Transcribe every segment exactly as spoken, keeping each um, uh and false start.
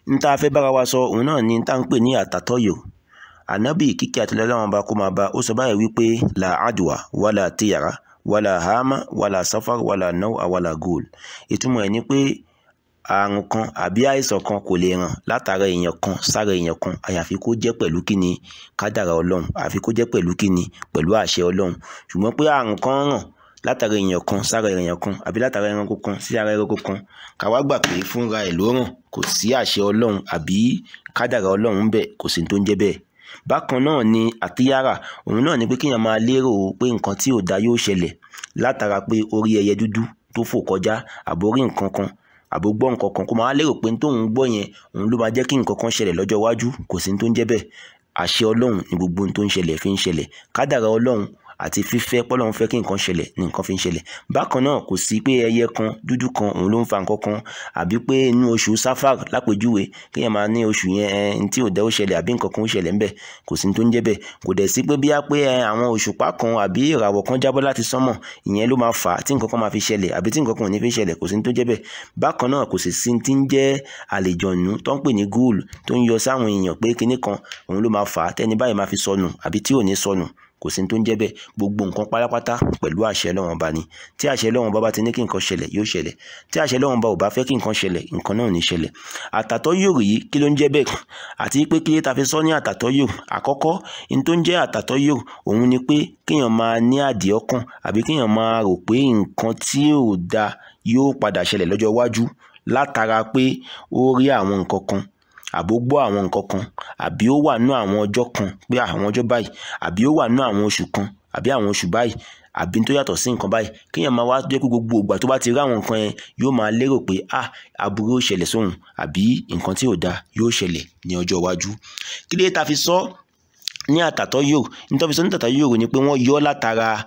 n ta fẹ́ bára wa sọ òun náà ni n ta ń pè ní àtàtọ́yò. Ànábì kíkẹ́ àti Ọlọ́run bá kó máa bá ó sọ báyìí wípé la adwa wala tiyara wala hama wala safar wala nawa wala gul. Ìtumọ̀ ẹ̀ ni pé àrùn kan àbí àìsàn kan kò lè ràn látara èèyàn kan sára èèyàn kan àyàfi kó jẹ́ pẹ̀lú kíni kádàrá Ọlọ́run, àfi kó jẹ́ pẹ̀lú kíni pẹ̀lú àṣẹ Ọlọ́run. Ṣùgbọ́n pé àrùn kan ràn látara èèyàn kan sára èèyàn kan àbí látara ẹranko kan sí ara ẹranko kan ká wá gbà pé fúnra ẹ̀ ló ràn, kò sí àṣẹ Ọlọ́run àbí kádàrá Ọlọ́run bẹ́ẹ̀, kò sí tó ń jẹ́ bẹ́ẹ̀. Bákan náà ni àtíyára, òun náà ni pé kéèyàn máa lérò pé nǹkan tí ò dá yóò ṣẹlẹ̀ látara pé orí ẹyẹ dúdú tó fò kọjá àbórí nǹkan kan àbó gbọ́ nǹkan kan kó máa lérò pé tóun gbọ́ yẹn òun ló máa jẹ́ kí nǹkan kan ṣẹlẹ̀ lọ́jọ́ iwájú, kò sí tó ń jẹ́ bẹ́ẹ̀. Àṣẹ Ọlọ́run ni gbogbo ohun tó ń ṣẹlẹ̀ fi ń ṣẹlẹ̀, kádàrá Ọlọ́run àti fífẹ́ pọ́lọ́run fẹ́ kí nǹkan ṣẹlẹ̀ ní nǹkan fi ń ṣẹlẹ̀. Bákan náà kò sí pé ẹyẹ kan dúdú kan òun ló ń fa nǹkan kan àbí pé inú oṣù sáfàr lápèjúwe kéèyàn máa ní oṣù yẹn ẹn tí ò dá ó ṣẹlẹ̀ àbí nǹkan kan ó ṣẹlẹ̀ ńbẹ̀, kò sí tó ń jẹ́ bẹ́ẹ̀. Kò dẹ̀ sí pé bíyá pé àwọn òṣùpá kan àbí ìràwọ̀ kan jábọ́ láti sánmọ̀ ìyẹn ló máa fà á tí nǹkan kan máa fi ṣẹlẹ̀ àbí tí nǹkan kan ò ní fi ṣẹlẹ̀, kò sí tó jẹ́ bẹ́ẹ̀. Bákan náà kò sì sí tí ń jẹ́ àlejònú tó ń pè ní gúùlù tó ń yọ sáwọn èèyàn pé kinní kan òun ló máa fà á tẹ́ni báyìí máa fi sọnù àbí tí ò ní sọnù, kò sí tó ń jẹ́ bẹ́ẹ̀. Gbogbo nǹkan pátápátá pẹ̀lú àṣẹ Ọlọ́run Ọba ni. Tí àṣẹ Ọlọ́run Ọba bá ti ní kí nǹkan ṣẹlẹ̀ yóò ṣẹlẹ̀, tí àṣẹ Ọlọ́run Ọba ò bá fẹ́ kí nǹkan ṣẹlẹ̀ nǹkan náà ò ní ṣẹlẹ̀. Àtàtọ́yò yìí kí ló ń jẹ́ bẹ́ẹ̀ àti pé kí ta fi sọ ní àtàtọ́yò. Àkọ́kọ́ n tó ń jẹ́ àtàtọ́yò òun ni pé kéèyàn máa ní àdìọ́kàn àbí kéèyàn máa rò pé nǹkan tí ò da yóò padà ṣẹlẹ̀ lọ́jọ́ iwájú látara pé ó rí àwọn nǹkan kan àbó gbọ́ àwọn nǹkan kan àbí ó wà nínú àwọn ọjọ́ kan pé àwọn ọjọ́ báyìí àbí ó wà nínú àwọn oṣù kan àbí àwọn oṣù báyìí àbí tó yàtọ̀ sí nǹkan báyìí. Kéèyàn máa wá jẹ́ pé gbogbo ìgbà tó bá ti rí àwọn nǹkan yẹn yóò máa lérò pé ah aburú yóò ṣẹlẹ̀ sóhun àbí nǹkan tí ò da yóò ṣẹlẹ̀ ní ọjọ́ iwájú. Kí ló dé ta fi sọ ní àtàtọ́yò? Nítorí sọ ní àtàtọ́yò ni pé wọ́n yọ látara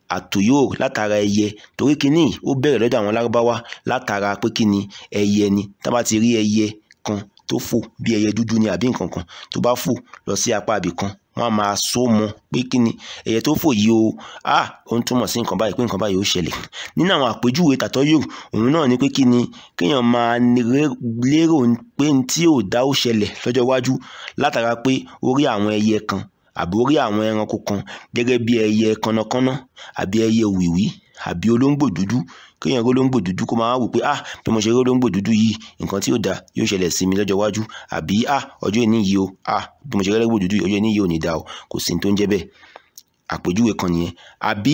àtòyò látara ẹyẹ, torí kíní ó bẹ̀rẹ̀ lọ́dọ̀ àwọn Lárúbáwá látara pé kíni ẹyẹ ni. Tá bá ti rí ẹyẹ kan tó fò bí ẹyẹ dúdú ni àbí nǹkan kan tó bá fò lọ sí apá ibì kan wọ́n á máa so mọ́ pé kíni ẹyẹ tó fò yìí o ah ó ń túmọ̀ sí nǹkan báyìí pé nǹkan báyìí ó ṣẹlẹ̀. Nínú àwọn àpèjúwe tàtọ́yò òun náà ni pé kíni kéèyàn máa lérò pé n tí ò dá ó ṣẹlẹ̀ lọ́jọ́ iwájú látara pé ó rí àwọn ẹyẹ kan àbí ó rí àwọn ẹranko kan gẹ́gẹ́ bí ẹyẹ kànnàkànnà àbí ẹyẹ òwìwí àbí olóńgbò dúdú. Kéèyàn rí olóńgbò dúdú kó máa wò pé ah bí mo ṣe rí olóńgbò dúdú yìí nǹkan tí ò da yóò ṣẹlẹ̀ sí mi lọ́jọ́ iwájú àbí ah ọjọ́ ìní yìí o ah bí mo ṣe rí olóńgbò dúdú ọjọ́ ìní yìí ò ní da o, kò sí tó ń jẹ́ bẹ́ẹ̀. Àpèjúwe kan nìyẹn. Àbí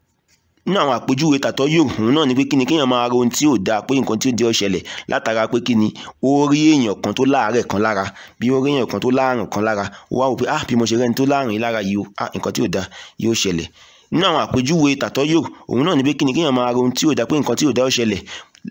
nínú àwọn àpèjúwe tàtọ́yò òun náà ni pé kíni kéèyàn máa ro ohun tí ò da pé nǹkan tí ò dé ó ṣẹlẹ̀ látara pé kíni ó rí èèyàn kan tó láàárẹ̀ kan lára, bí ó rí èèyàn kan tó láàrùn kan lára ó wá wò pé ah bí mo ṣe rí ẹni tó láàrùn yìí lára yìí o ah nǹkan tí ò da yóò ṣẹlẹ̀. Nínú àwọn àpèjúwe tàtọ́yò òun náà ni pé kíni kéèyàn máa ro ohun tí ò da pé nǹkan tí ò da ó ṣẹlẹ̀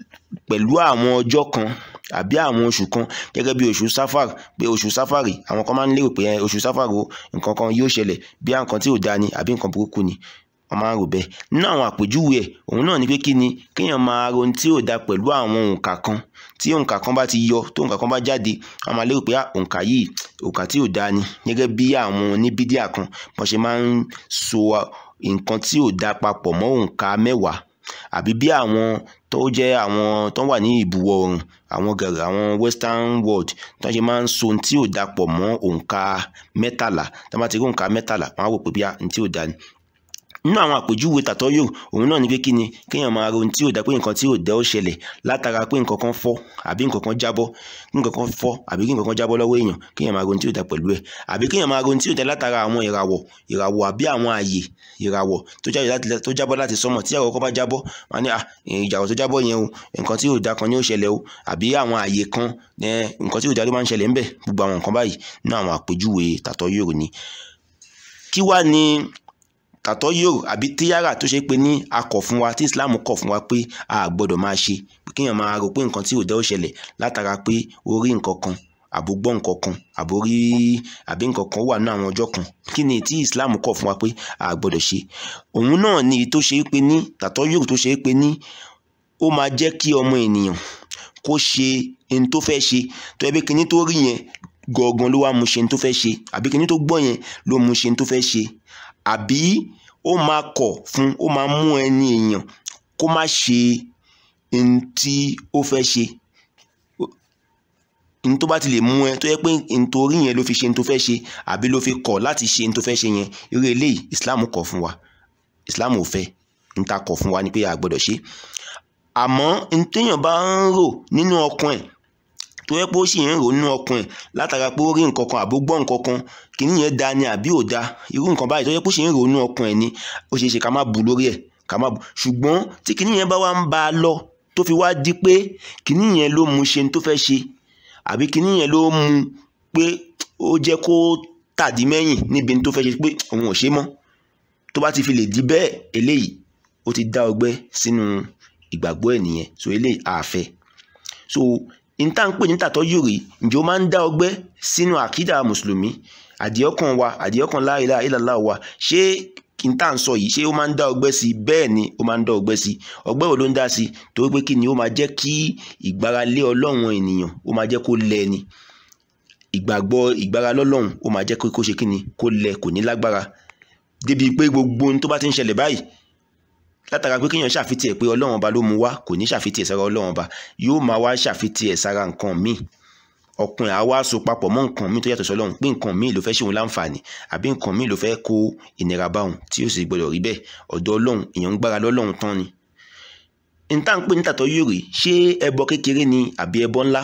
pẹ̀lú àwọn ọjọ́ kan àbí àwọn oṣù kan gẹ́gẹ́ bí oṣù sáfàr, pé oṣù sáfàrì àwọn kan máa ń lérò pé oṣù sáfàr o nǹkan kan yóò ṣẹlẹ̀ bí nǹkan tí ò da ni àbí nǹkan burúkú ni, wọ́n máa ń rò bẹ́ẹ̀. Nínú àwọn àpèjúwe ẹ̀ òun náà ni pé kíni kéèyàn máa ro ohun tí ò da pẹ̀lú àwọn òǹkà kan, tí òǹkà kan bá ti yọ tó òǹkà kan bá jáde wọ́n máa lérò pé òǹkà yìí òǹkà tí ò da ni, gẹ́gẹ́ bí àwọn oníbídíà kan wọ́n ṣe máa ń so nǹkan tí ò da papọ̀ mọ́ òǹkà mẹ́wàá àbí bí àwọn tó jẹ́ àwọn tó wà ní ìbúwọ̀ oòrùn àwọn gẹ̀rẹ̀ àwọn western world tó ṣe máa ń so ohun tí ò da pọ̀ mọ́ òǹkà mẹ́tàlá. Tá bá ti rí òǹkà mẹ́tàlá wọ́n á wò pé bí ohun tí ò da ni. Nínú àwọn àpèjúwe tàtọ́yò òun náà ni pé kíni kéèyàn máa ro ohun tí ò da pé nǹkan tí ò da ó ṣẹlẹ̀ látara pé nǹkan kan fọ́ àbí nǹkan kan jábọ́ nǹkan kan fọ́ àbí nǹkan kan jábọ́ lọ́wọ́ èèyàn, kéèyàn máa ro ohun tí ò da pẹ̀lú ẹ̀. Àbí kéèyàn máa ro ohun tí ò da látara àwọn ìràwọ̀ ìràwọ̀ àbí àwọn ààyè ìràwọ̀ tó jáde láti tó jábọ́ láti sánmọ̀, tí ìràwọ̀ kan bá jábọ́ wọ́n á ní ah ìràwọ̀ tó jábọ́ yẹn o nǹkan tí ò da kan ni ó ṣẹlẹ̀ o, àbí àwọn ààyè kan nǹkan tí ò da ló máa ń ṣẹlẹ̀ ńbẹ̀. Gbogbo àwọn nǹkan báyìí nínú àwọn àpèjúwe tàtọ́yò ni. Kí wá ni tàtọ́yò àbí tíyára tó ṣe pé ní akọ̀ fún wa tí Islam kọ̀ fún wa pé a gbọ́dọ̀ máa ṣe? Kéèyàn máa rò pé nǹkan tí ò da ó ṣẹlẹ̀ látara pé ó rí nǹkan kan àbó gbọ́ nǹkan kan àbó rí àbí nǹkan kan wà nínú àwọn ọjọ́ kan. Kí ni tí Islam kọ̀ fún wa pé a gbọ́dọ̀ ṣe? Òun náà ni tó ṣe pé ní tàtọ́yò tó ṣe pé ní ó máa jẹ́ kí ọmọ ènìyàn kó ṣe ohun tó fẹ́ ṣe, tó yẹ pé kíní tó rí yẹn gangan ló wá mú ṣe ohun tó fẹ́ ṣe àbí kíní tó gbọ́ yẹn ló mú ṣe ohun tó fẹ́ ṣe, àbí ó máa kọ̀ fún ó máa mú ẹni èèyàn kó má ṣe ohun tí ó fẹ́ ṣe. n tó bá ti lè mú ẹ tó yẹ pé nítorí yẹn ló fi ṣe n tó fẹ́ ṣe àbí ló fi kọ̀ láti ṣe n tó fẹ́ ṣe yẹn irú eléyìí Islam kọ̀ fún wa Islam ò fẹ́ n ta kọ̀ fún wa ni pé a gbọ́dọ̀ ṣe àmọ́ n téèyàn bá ń rò nínú ọkàn ẹ̀ tó yẹ pé ó sì ń rò nínú ọkàn ẹ̀ látara pé ó rí nǹkan kan àbó gbọ́ nǹkan kan kìíní yẹn da ni àbí ò da irú nǹkan báyìí tó yẹ pé ó sì ń rò nínú ọkàn ẹ̀ ni ó ṣeé ṣe ká má bu lórí ẹ̀ ká má bu ṣùgbọ́n tí kìíní yẹn bá wá ń bá a lọ tó fi wá di pé kìíní yẹn ló mú ṣe n tó fẹ́ ṣe àbí kìíní yẹn ló mú pé ó jẹ́ kó tàdí mẹ́yìn níbi tó fẹ́ ṣe pé òun ò ṣe mọ́ tó bá ti fi lè di bẹ́ẹ̀ eléyìí ó ti dá ọgbẹ́ sínú ìgbàgbọ́ ẹ̀ nìyẹn so eléyìí àfẹ́ so ìta ń pè ní tàtọ́ yòrè ǹjẹ́ ó máa ń dá ọgbẹ́ sínú àkídà mùsùlùmí àdìọ́kàn wa àdìọ́kàn la ilaha illallah wa ṣé kí n tà ń sọ yìí ṣé ó máa ń dá ọgbẹ́ sí bẹ́ẹ̀ ni ó máa ń dá ọgbẹ́ sí ọgbẹ́ wo ló ń dá sí torí pé kí ni ó máa jẹ́ kí ìgbáralé ọlọ́run ènìyàn ó máa jẹ́ kó lẹ ni ìgbàgbọ́ ìgbára lọ́lọ́run ó máa jẹ́ kó ṣe kí ni kó lẹ kò ní lágbára débi pé gbogbo ohun tó bá ti ń ṣẹlẹ̀ báyìí látara pé kéèyàn ṣàfitì ẹ̀ pé ọlọ́run ọba ló mú wá kò ní ṣàfitì ẹ̀ sára ọlọ́run ọba yóò máa wá ṣàfitì ẹ̀ sára nǹkan míì ọkùnrin àwa so papọ̀ mọ́ nǹkan míì tó yàtọ̀ sọ́lọ́run pé nǹkan míì ló fẹ́ ṣe òun láǹfààní àbí nǹkan míì ló fẹ́ kó ìnira bá òun tí ó sì gbọdọ̀ rí bẹ́ẹ̀ ọ̀dọ̀ ọlọ́run èèyàn ń gbára lọ́lọ́run tán ni. níta ń pè ní tàtọ́ yòrè ṣé ẹbọ kékeré ni àbí ẹbọ ńlá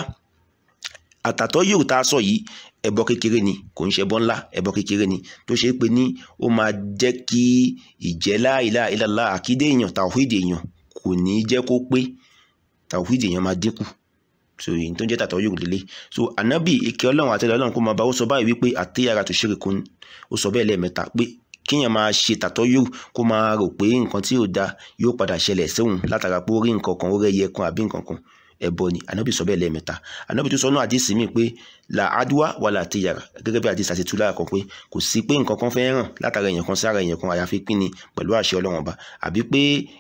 àtàtọ́ yòrè tá a sọ yìí ẹbọ kékeré ni kò ń ṣe ẹbọ ńlá ẹbọ kékeré ni tó ṣe é pé ní ó máa jẹ́ kí ìjẹ́ la ilaha illallah àkídé èèyàn tàwíìdì èèyàn kò ní jẹ́ kó pé tàwíìdì èèyàn máa dínkù so èyí tó ń jẹ́ tàtọ́ yòrè lélẹ̀ so ànábì ìkẹ́ ọlọ́run àtẹ́lẹ̀ ọlọ́run kó máa bá ó sọ báyìí wípé àtẹ́yàrá tó ṣeré kun ó sọ bẹ́ẹ̀ lẹ́ẹ̀mẹ́ta pé kíyàn máa ṣe tàtọ́ yòrè kó máa rò pé nǹkan tí ò da yóò padà ṣẹlẹ̀ sóhun látara pé ó rí nǹkan kan ó rẹ́yẹ kan àbí nǹkan kan ẹbọ ni ànábì sọ bẹ́ẹ̀ lẹ́ẹ̀mẹ́ta ànábì tó sọ náà àdìsí mi pé la adwa wala tiyara gẹ́gẹ́ bí àdìsí àti túlára kan pé kò sí pé nǹkan kan fẹ́ ràn látara èèyàn kan sára èèyàn kan àyàfi pín ni pẹ̀lú àṣẹ ọlọ́run ọba àbí pé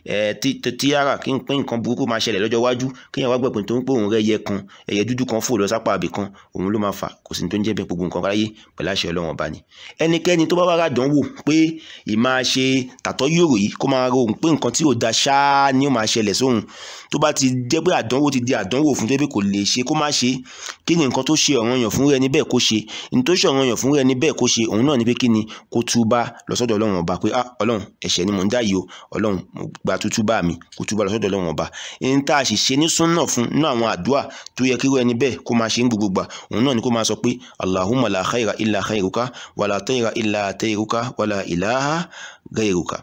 tiyara kí n pín nǹkan burúkú máa ṣẹlẹ̀ lọ́jọ́ iwájú kéèyàn wá gbẹ̀pẹ̀ tó ń pé òun rẹ̀ yẹ kan ẹ̀yẹ dúdú kan fò lọ sápá àbí kan òun ló máa fà kò sí ní tó ń jẹ́ bẹ́ẹ̀ gbogbo nǹkan ráyé pẹ̀lú àṣẹ ọlọ́run ọba ni ẹnikẹ́ni tó bá wá ràdánwò pé ìmáa ṣe tàtọ́ yòrò yìí kó máa rohùn pé nǹkan tí ò da ṣáá ni ó máa ṣẹlẹ̀ sóhun tó bá ti jẹ́ pé àdánwò ti di àdánwò fún tó kò lè ṣe kó má ṣe kí ni nǹkan tó ṣe ọ̀ranyàn fún rẹ̀ níbẹ̀ kó ṣe ní tó ṣe ọ̀ranyàn fún rẹ̀ níbẹ̀ kó ṣe òun náà ni pé kí ni kó túbá lọ sọ́dọ̀ ọlọ́run ọba pé ah ọlọ́run ẹ̀ṣẹ̀ ni mò ń dá yìí o ọlọ́run mo gba tútúbá mi kó túbá lọ sọ́dọ̀ ọlọ́run ọba ẹni tá a sì ṣe ní súnnà fún nínú àwọn àdúrà tó yẹ kí rẹ̀ níbẹ̀ kó máa ṣe ń gbogbo gbà òun náà ni kó máa sọ pé Allahumma la khayra illa khayruka wala tayra illa tayruka wala ilaha ghayruka.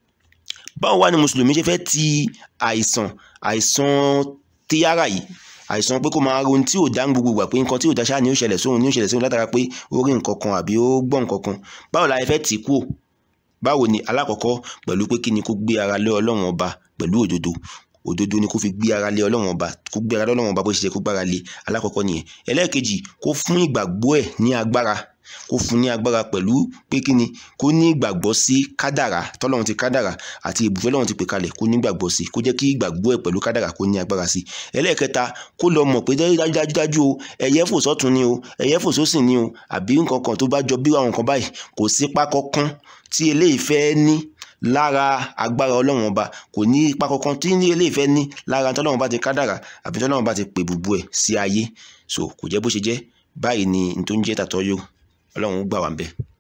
Báwo wá ni mùsùlùmí ṣe fẹ́ ti àìsàn àìsàn tíyára yìí àìsàn pé kó máa ronú tí ò dá ń gbogbo gbà pé nǹkan tí ò dá ṣáà ni ó ṣẹlẹ̀ sóhun ni ó ṣẹlẹ̀ sóhun látara pé ó rí nǹkan kan àbí ó gbọ́ nǹkan kan báwo la fẹ́ tì kúrò báwo ni alákọ̀ọ́kọ́ pẹ̀lú pé kí ni kó gbé ara lé ọlọ́run ọba pẹ̀lú òdodo òdodo ni kó fi gbé ara lé ọlọ́run ọba kó gbé ara lé ọlọ́run ọba bó ṣe ṣe kó gbára lé alákọ̀ọ́kọ́ nìyẹn ẹlẹ́ẹ̀kejì kó fún ìgbàgbọ́ ẹ̀ ní agbára kó fún ní agbára pẹ̀lú pé kí ni kó ní ìgbàgbọ́ sí kádàrá tọ́lọ́run ti kádàrá àti ìbùfẹ́ lọ́run ti pè kalẹ̀ kó ní ìgbàgbọ́ sí kó jẹ́ kí ìgbàgbọ́ ẹ̀ pẹ̀lú kádàrá kó ní agbára sí ẹlẹ́ẹ̀kẹta kó lọ mọ̀ pé dájúdájú o ẹ̀yẹ fò sọ́tún ni o ẹ̀yẹ fò sósì ni o àbí nǹkan kan tó bá jọ bí àwọn nǹkan báyìí kò sí pákọ́ kan tí eléyìí fẹ́ ní lára agbára ọlọ́run ọba kò ní ipa kankan tí ní eléyìí fẹ́ ní lára tọ́lọ́run bá ti kádàrá àbí tọ́lọ́run bá ti pè bùbù ẹ̀ sí ayé so kò jẹ́ bó ṣe jẹ́ báyìí ni n tó ń jẹ́ tàtọ́ yòrò ọlọ́run gbà wá ń bẹ̀.